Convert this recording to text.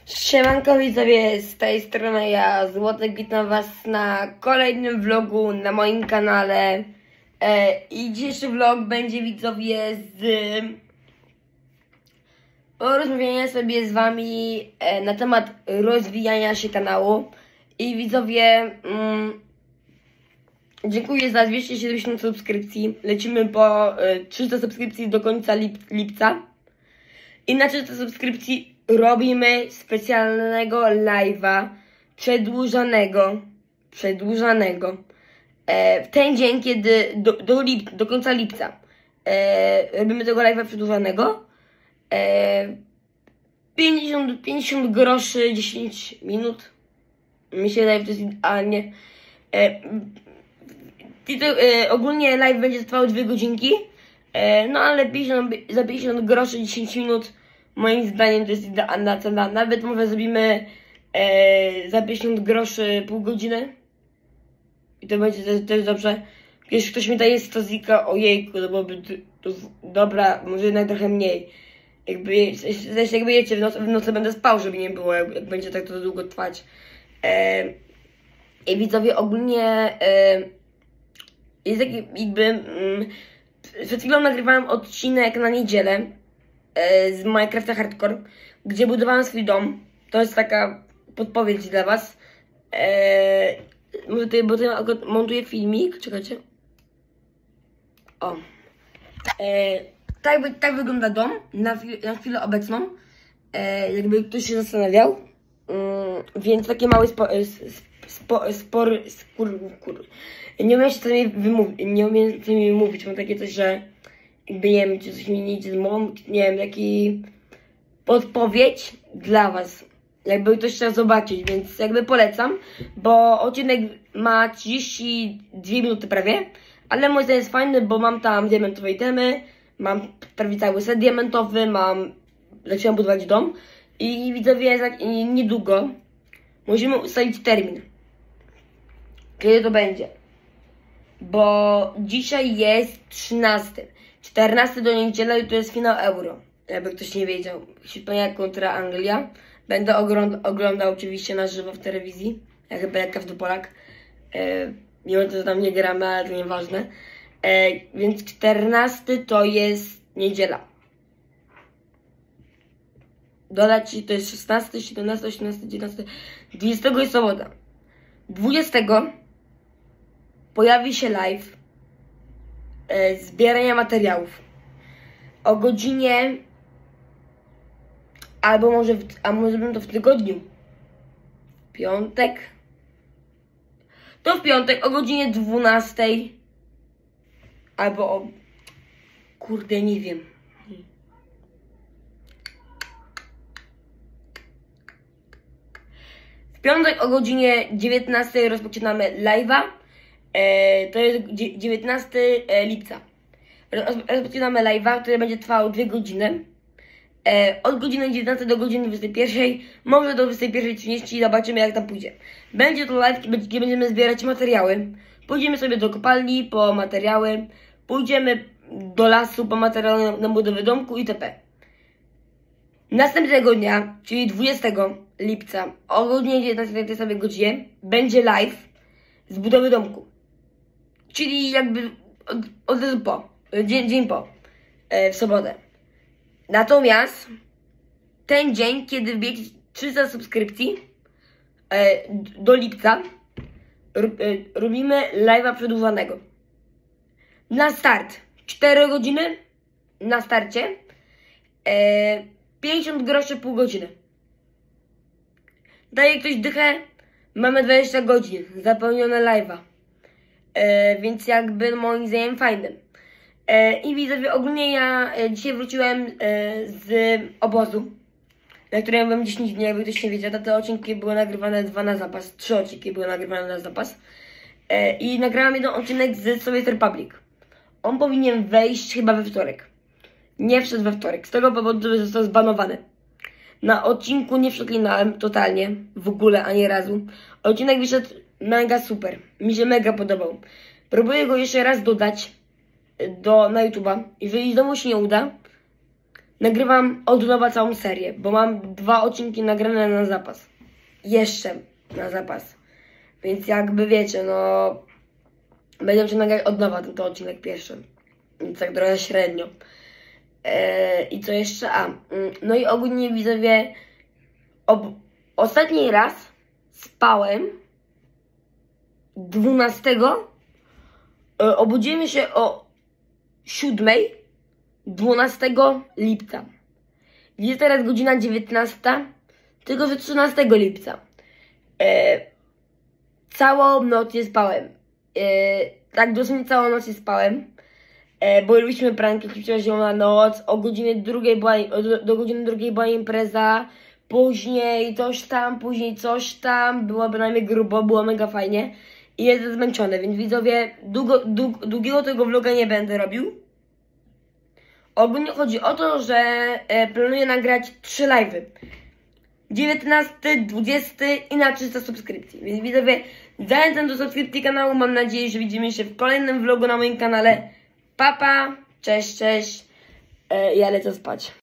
Siemanko widzowie, z tej strony ja, Złotek, witam was na kolejnym vlogu na moim kanale. I dzisiejszy vlog będzie, widzowie, z porozmawiania sobie z wami na temat rozwijania się kanału. I widzowie, dziękuję za 270 subskrypcji. Lecimy po 300 subskrypcji do końca lipca. I na 300 subskrypcji robimy specjalnego live'a przedłużanego. W ten dzień, kiedy do końca lipca robimy tego live'a przedłużanego. 50 groszy, 10 minut. Mi się wydaje, że to jest idealnie. Ogólnie live będzie trwał 2 godzinki. No ale za 50 groszy 10 minut moim zdaniem to jest idealna cena. Nawet może zrobimy za 50 groszy pół godziny. I to będzie też dobrze. Jeśli ktoś mi daje 100 zika, ojejku, to byłoby to dobra, może jednak trochę mniej. Jakby wiecie, w nocy będę spał, żeby nie było, jak będzie tak to długo trwać. I widzowie, ogólnie jest taki jakby... Przed chwilą nagrywałem odcinek na niedzielę z Minecrafta Hardcore, gdzie budowałem swój dom. To jest taka podpowiedź dla was. Bo tutaj montuję filmik. Czekajcie. O. Tak wygląda dom na chwilę obecną. Jakby ktoś się zastanawiał. Więc takie małe nie umiem się sobie wymówić, mam takie coś, że jakby nie wiem, czy coś mi nie idzie z mową, nie wiem, jaki podpowiedź dla was, jakby ktoś chciał zobaczyć, więc jakby polecam, bo odcinek ma 32 minuty prawie, ale mój zdaniem jest fajny, bo mam tam diamentowe itemy, mam prawie cały set diamentowy, zaczynam budować dom i widzowie, niedługo musimy ustalić termin, kiedy to będzie. Bo dzisiaj jest 13. 14 do niedziela i to jest finał Euro. Jakby ktoś nie wiedział. Hiszpania kontra Anglia. Będę oglądał oczywiście na żywo w telewizji. Ja chyba jak każdy Polak. Mimo to, że tam nie gramy, ale to nieważne. Więc 14 to jest niedziela. Dodać to jest 16, 17, 18, 19, 20 jest sobota. 20 pojawi się live zbierania materiałów o godzinie, albo może zrobimy to w tygodniu, w piątek, to w piątek o godzinie 12, albo o, kurde, nie wiem. W piątek o godzinie 19 rozpoczynamy live'a. To jest 19 lipca. Rozpoczynamy live'a, który będzie trwał 2 godziny. Od godziny 19 do godziny 21, może do 21:30, zobaczymy jak tam pójdzie. Będzie to live, gdzie będziemy zbierać materiały. Pójdziemy sobie do kopalni po materiały, pójdziemy do lasu po materiały na budowę domku itp. Następnego dnia, czyli 20 lipca, o godzinie 19 tej samej godzinie, będzie live z budowy domku. Czyli jakby od razu dzień po, w sobotę. Natomiast ten dzień, kiedy wbijecie 300 subskrypcji do lipca, robimy live'a przedłużanego. Na start 4 godziny, na starcie 50 groszy pół godziny. Daje ktoś dychę, mamy 20 godzin, zapełnione live'a. Więc jakby moim zdaniem fajnym. I widzowie, ogólnie ja dzisiaj wróciłem z obozu, na którym byłem 10 dni, jakby ktoś nie wiedział. Te odcinki były nagrywane 2 na zapas, 3 odcinki były nagrywane na zapas. I nagrałam jeden odcinek z Soviet Republic. On powinien wejść chyba we wtorek. Nie wszedł we wtorek, z tego powodu, że został zbanowany. Na odcinku nie przeklinałem totalnie, w ogóle, ani razu. Odcinek wyszedł mega super, mi się mega podobał. Próbuję go jeszcze raz dodać na YouTube'a. Jeżeli znowu się nie uda, nagrywam od nowa całą serię, bo mam 2 odcinki nagrane na zapas. Jeszcze na zapas. Więc jakby wiecie, no... Będę musiał nagrać od nowa ten odcinek pierwszy. Więc tak trochę średnio. I co jeszcze? No i ogólnie widzowie... Ostatni raz spałem 12. Obudziłem się o 7. 12 lipca. Jest teraz godzina 19, tylko że 13 lipca. Całą noc nie spałem. Tak dosłownie całą noc nie spałem. Bo robiliśmy pranki, chociaż na noc. O godzinie 2 do godziny 2 była impreza. Później coś tam. Było bynajmniej grubo, było mega fajnie. I jestem zmęczony, więc widzowie, długiego tego vloga nie będę robił. Ogólnie chodzi o to, że planuję nagrać 3 live'y. 19, 20 i na 300 subskrypcji. Więc widzowie, zachęcam do subskrypcji kanału. Mam nadzieję, że widzimy się w kolejnym vlogu na moim kanale. Pa, pa, cześć, cześć. Ja lecę spać.